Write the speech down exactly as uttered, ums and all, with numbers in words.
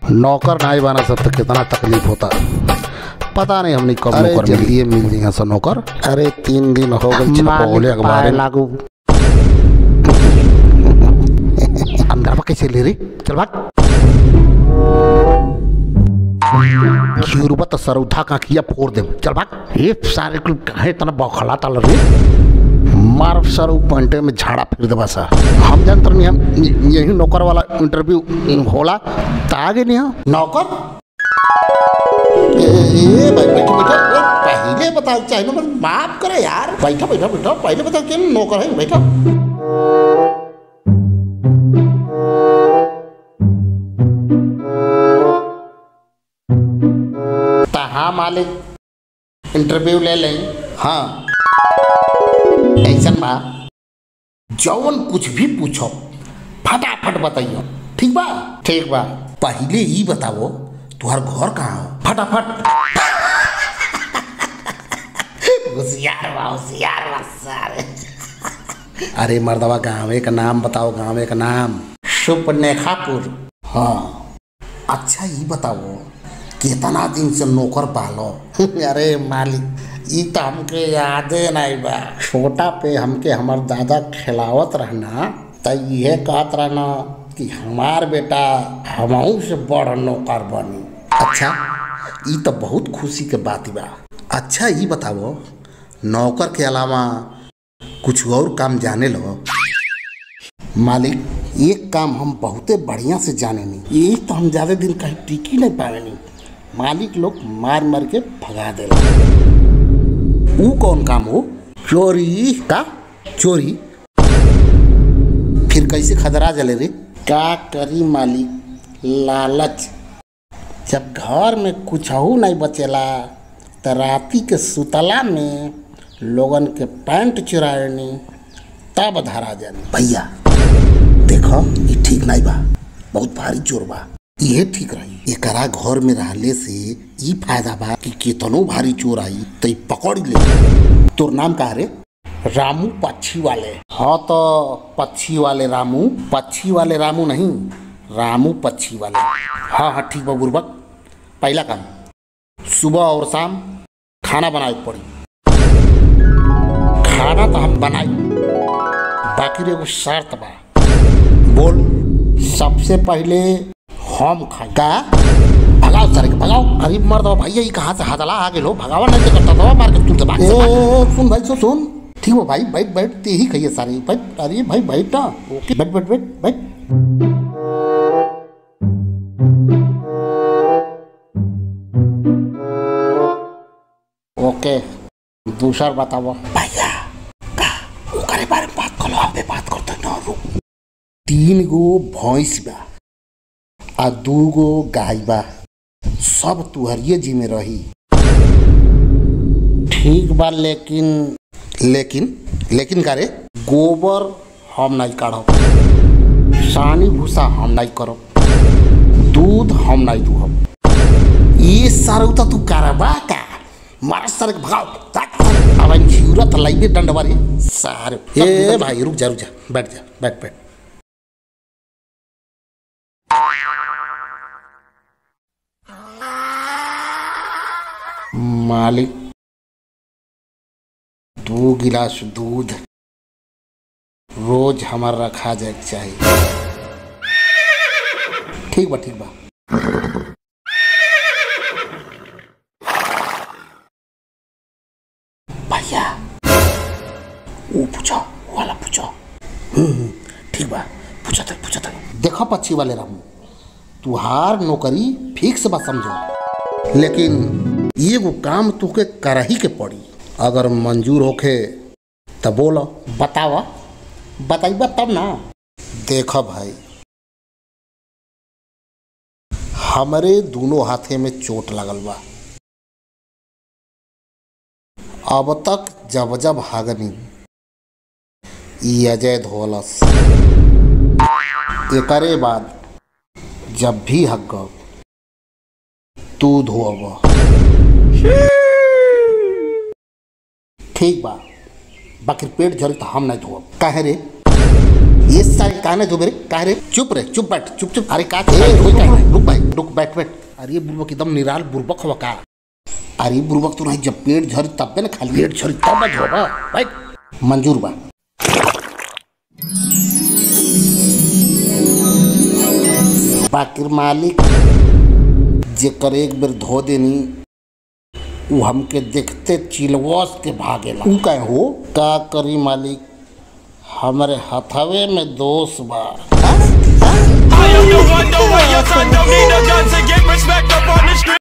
नौकर नहीं बना सकते, कितना तकलीफ होता पता नहीं। हमने कब नौकर मिल दिए मिल दिए सब नौकर। अरे तीन दिन हो गए बोले अखबार लागू अंदर कैसे ले रही। चल भाग तो सर उठा का किया फोड़ दे। चल भाग। ये सारे कुल कहे तना बौखला तल रे मार सर पंटे में झाड़ा फिर दे बस। हम जानते नहीं हम यही नौकर वाला इंटरव्यू होला तो आगे नहीं हम नौकर। ए भाई बैठो बैठो पहले बता चाहिए ना माफ करे यार। बैठो बैठो बैठो पहले बता क्यों नौकर है। बैठो हाँ मालिक इंटरव्यू ले लें। हाँ ऐसा बा जौन कुछ भी पूछो फटाफट बताइयो। ठीक बा ठीक बा। पहले ही बताओ तुम्हार घर कहाँ हो फटाफट। होशियार बा होशियार बा सारे। अरे मर्दवा गाँव का नाम बताओ। गाँव का नाम सुपनेखापुर। हाँ अच्छा ये बताओ कितना दिन से नौकर पालो। अरे मालिक ये तो हमके यादे नहीं बा। छोटा पे हमके हमार दादा खिलावत रहना तो यह कहत रहना कि हमार बेटा हमहू से बड़ नौकर बनी। अच्छा ये तो बहुत खुशी के बात बा। अच्छा ये बताओ नौकर के अलावा कुछ और काम जाने लो। मालिक एक काम हम बहुते बढ़िया से जाने नहीं। यही तो हम ज़्यादा दिन कहीं टिक ही नहीं पावे नहीं। मालिक लोग मार मार के भगा दे। वो कौन काम हो? चोरी का चोरी। फिर कैसे खदरा जले रे? क्या करी मालिक लालच। जब घर में कुछ हो नहीं बचेला तो राती के सुतला में लोगन के पैंट चुरानी तब धरा जानी। भैया देखो ये ठीक नहीं बा, बहुत भारी चोर बा। ये ठीक रही एकरा घर में रहले से ये फायदा बा कि कितनो भारी चोर आई तो पकड़ ले। तोर नाम का रे? रामू पक्षी वाले। हाँ तो पक्षी वाले रामू, पक्षी वाले रामू नहीं रामू पक्षी वाले। हाँ हाँ ठीक बा बुर्बक। पहला काम सुबह और शाम खाना बनाए पड़ी। खाना तो हम बनाई बाकी रे वो शर्त बा। बोल। सबसे पहले हम खाई का भगाओ सारे के भगाओ। अरे मर दो भैया ये कहाँ से हदला आ गए लो। भगावा नहीं करता था मार के तुम से बात। सुन भाई सो सुन ठीक हो भाई बैठ बैठ ते ही खाइए सारे बैठ। अरे भाई बैठ ना ओके बैठ बैठ बैठ बैठ। ओके दूसरा बताओ भैया का ओकरे बारे में बात करो। हम बात करते ना रुक। तीन गो भैंस बा आ दू गो गाय बा सब तुहरिये जी में रही। ठीक बा लेकिन लेकिन लेकिन का रे? गोबर हम नहीं काढ़ब, सानी भूसा हम नहीं करब, दूध हम नहीं दूहब। ये सारा तो तू करबा का मार सर के भगाओ। अब जरूरत लगे डंडवा रे सारे। ए भाई रुक जा रुक जा बैठ जा बैठ बैठ। मालिक दो गिलास दूध रोज हमारा रखा जाए चाहिए। ठीक बा ठीक बा। भैया वो पूछो वाला पूछो। हम्म ठीक बा पूछा था पूछा था। देखो पक्षी वाले रामू तुहार नौकरी फिक्स बा समझो, लेकिन ये वो काम तुके कर ही के पड़ी। अगर मंजूर होके तो बोलो। बतावा बताइबा तब ना। देखो भाई हमारे दोनों हाथे में चोट लगल बा। अब तक जब जब हागनी अजय धोलस एकरे बाद जब भी हग तू धोब। ठीक बा बाकी पेट झरी तो हम नहीं धोब। काहे रे? ये सारे काने जो मेरे काहे रे चुप रे चुप बैठ चुप चुप अरे का ए रुक रुक भाई रुक बैठ बैठ अरे बुर्बक एकदम निराल बुर्बक हवा का अरे बुर्बक तू नहीं जब पेट झरी तब ना खाली पेट झरी तब मत हो भाई मंजूर बा बाकिर मालिक जेकर एक बेर धो देनी वो हमके देखते चिलवस के भागेला ऊ का हो का करी मालिक हमारे हथवे में दोष बा I am the one, the way your son don't need a gun to get respect up on the street.